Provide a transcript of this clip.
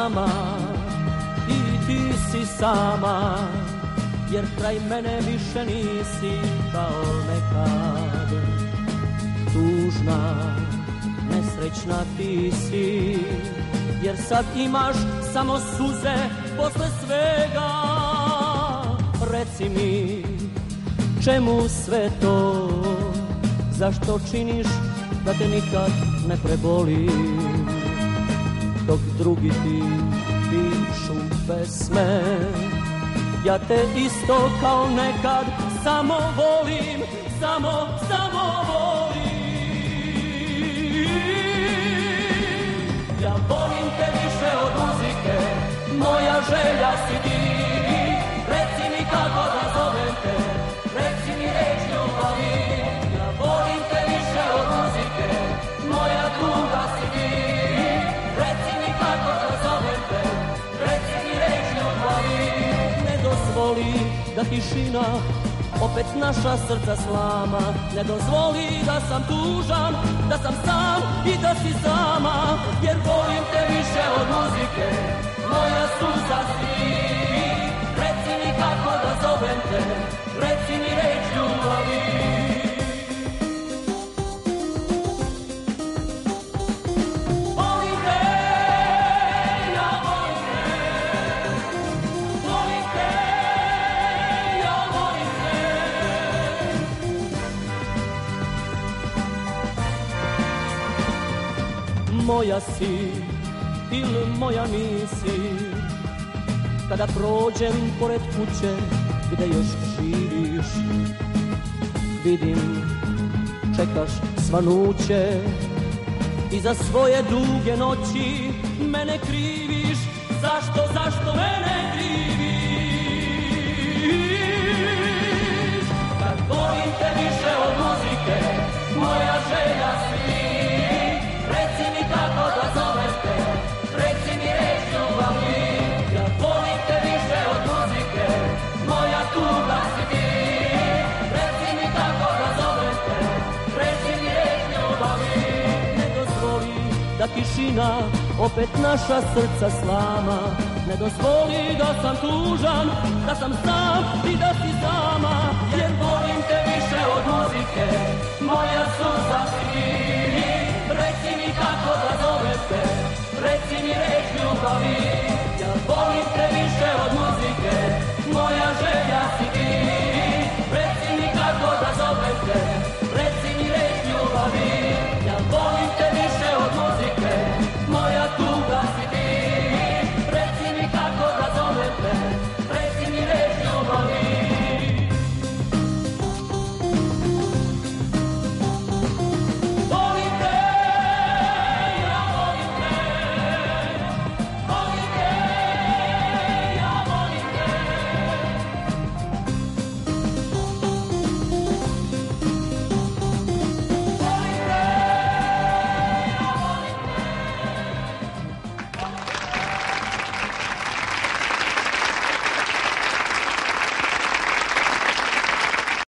sama i ti si sama, jer kraj mene više nisi kao nekad. Tužna, nesrećna ti si, jer sad imaš samo suze posle svega. Reci mi, čemu sve to, zašto činiš da te nikad ne preboli, dok drugi ti pišu pesme. Ja te isto kao nekad samo volim, samo volim. Ja volim te više od muzike, moja želja si ti. Reci mi kako da zovem te, reci mi reč ljubavi. Ja volim te više od muzike, moja tuga si ti. Reci mi kako da zovem te, reci mi reč ljubavi. Ne dozvoli da tišina opet naša srca slama. Ne dozvoli da sam tužan, da sam sam i da si sama. Jer volim te više od muzike, moja suza si ti. Reci mi kako da zovem te, reci mi reč ljubavi. Moja si ili moja nisi, kada prođem pored kuće gde još živiš, vidim čekaš svanuće i za svoje duge noći mene kriviš. Zašto mene kriviš? Kad volim te više od muzike, moja želja si ti. Reci mi kako da zovem te, reci mi reč ljubavi. Ja volim te više od muzike, moja tuga si ti. Reci mi kako da zovem te, reci mi reč ljubavi. Ne dozvoli da tišina opet naša srca slama. Ne dozvoli da sam tužan, da sam sam i da si sama. Jer volim te više od muzike, moja suza si ti.